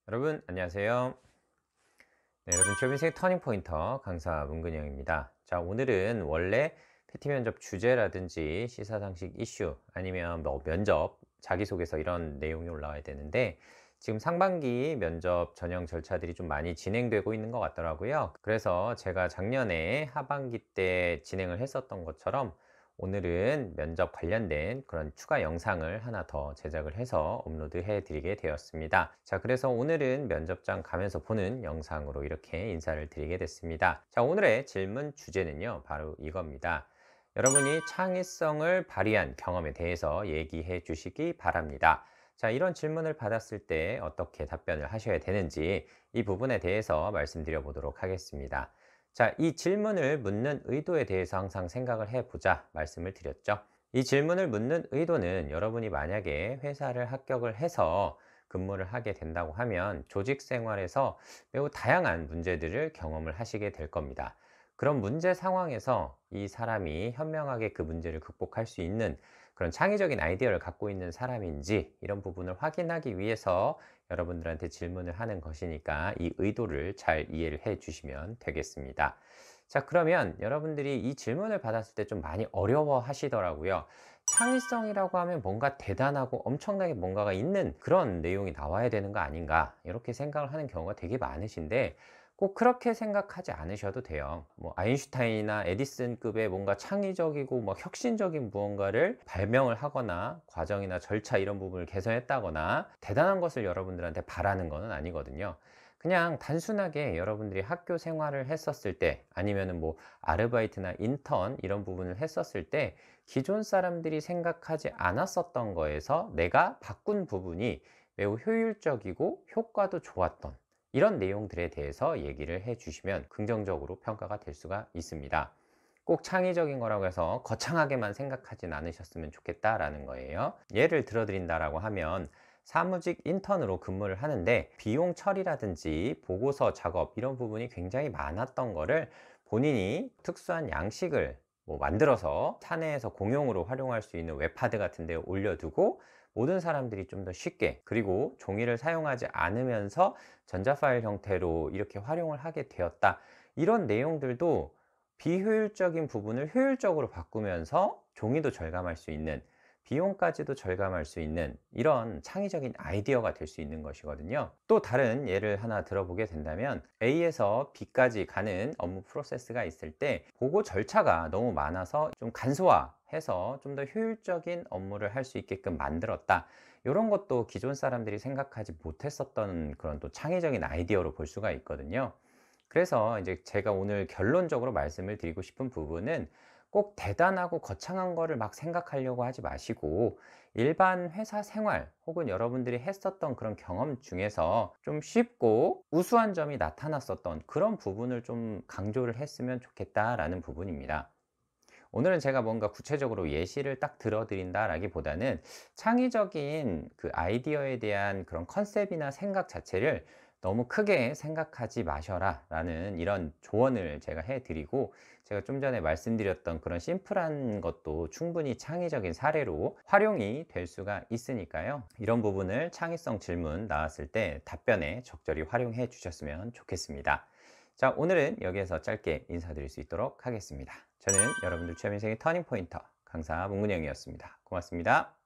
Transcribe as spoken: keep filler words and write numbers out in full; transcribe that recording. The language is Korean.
여러분 안녕하세요. 네, 여러분 취업 인생 터닝포인터 강사 문근영입니다. 자, 오늘은 원래 피티 면접 주제라든지 시사상식 이슈 아니면 뭐 면접 자기소개서 이런 내용이 올라와야 되는데, 지금 상반기 면접 전형 절차들이 좀 많이 진행되고 있는 것 같더라고요. 그래서 제가 작년에 하반기 때 진행을 했었던 것처럼 오늘은 면접 관련된 그런 추가 영상을 하나 더 제작을 해서 업로드해 드리게 되었습니다. 자, 그래서 오늘은 면접장 가면서 보는 영상으로 이렇게 인사를 드리게 됐습니다. 자, 오늘의 질문 주제는요, 바로 이겁니다. 여러분이 창의성을 발휘한 경험에 대해서 얘기해 주시기 바랍니다. 자, 이런 질문을 받았을 때 어떻게 답변을 하셔야 되는지 이 부분에 대해서 말씀드려 보도록 하겠습니다. 자, 이 질문을 묻는 의도에 대해서 항상 생각을 해보자 말씀을 드렸죠. 이 질문을 묻는 의도는 여러분이 만약에 회사를 합격을 해서 근무를 하게 된다고 하면 조직 생활에서 매우 다양한 문제들을 경험을 하시게 될 겁니다. 그런 문제 상황에서 이 사람이 현명하게 그 문제를 극복할 수 있는 그런 창의적인 아이디어를 갖고 있는 사람인지, 이런 부분을 확인하기 위해서 여러분들한테 질문을 하는 것이니까 이 의도를 잘 이해를 해 주시면 되겠습니다. 자, 그러면 여러분들이 이 질문을 받았을 때 좀 많이 어려워 하시더라고요. 창의성이라고 하면 뭔가 대단하고 엄청나게 뭔가가 있는 그런 내용이 나와야 되는 거 아닌가, 이렇게 생각을 하는 경우가 되게 많으신데, 꼭 그렇게 생각하지 않으셔도 돼요. 뭐 아인슈타인이나 에디슨급의 뭔가 창의적이고 뭐 혁신적인 무언가를 발명을 하거나 과정이나 절차 이런 부분을 개선했다거나 대단한 것을 여러분들한테 바라는 것은 아니거든요. 그냥 단순하게 여러분들이 학교 생활을 했었을 때, 아니면은 뭐 아르바이트나 인턴 이런 부분을 했었을 때 기존 사람들이 생각하지 않았었던 거에서 내가 바꾼 부분이 매우 효율적이고 효과도 좋았던 이런 내용들에 대해서 얘기를 해 주시면 긍정적으로 평가가 될 수가 있습니다. 꼭 창의적인 거라고 해서 거창하게만 생각하진 않으셨으면 좋겠다라는 거예요. 예를 들어 드린다라고 하면, 사무직 인턴으로 근무를 하는데 비용 처리라든지 보고서 작업 이런 부분이 굉장히 많았던 거를 본인이 특수한 양식을 뭐 만들어서 사내에서 공용으로 활용할 수 있는 웹하드 같은 데 올려두고 모든 사람들이 좀 더 쉽게, 그리고 종이를 사용하지 않으면서 전자파일 형태로 이렇게 활용을 하게 되었다. 이런 내용들도 비효율적인 부분을 효율적으로 바꾸면서 종이도 절감할 수 있는, 비용까지도 절감할 수 있는 이런 창의적인 아이디어가 될 수 있는 것이거든요. 또 다른 예를 하나 들어보게 된다면, A에서 B까지 가는 업무 프로세스가 있을 때 보고 절차가 너무 많아서 좀 간소화해서 좀 더 효율적인 업무를 할 수 있게끔 만들었다. 이런 것도 기존 사람들이 생각하지 못했었던 그런 또 창의적인 아이디어로 볼 수가 있거든요. 그래서 이제 제가 오늘 결론적으로 말씀을 드리고 싶은 부분은, 꼭 대단하고 거창한 거를 막 생각하려고 하지 마시고 일반 회사 생활 혹은 여러분들이 했었던 그런 경험 중에서 좀 쉽고 우수한 점이 나타났었던 그런 부분을 좀 강조를 했으면 좋겠다라는 부분입니다. 오늘은 제가 뭔가 구체적으로 예시를 딱 들어드린다 라기보다는, 창의적인 그 아이디어에 대한 그런 컨셉이나 생각 자체를 너무 크게 생각하지 마셔라 라는 이런 조언을 제가 해드리고, 제가 좀 전에 말씀드렸던 그런 심플한 것도 충분히 창의적인 사례로 활용이 될 수가 있으니까요, 이런 부분을 창의성 질문 나왔을 때 답변에 적절히 활용해 주셨으면 좋겠습니다. 자, 오늘은 여기에서 짧게 인사드릴 수 있도록 하겠습니다. 저는 여러분들 취업 인생의 터닝포인터 강사 문근영이었습니다. 고맙습니다.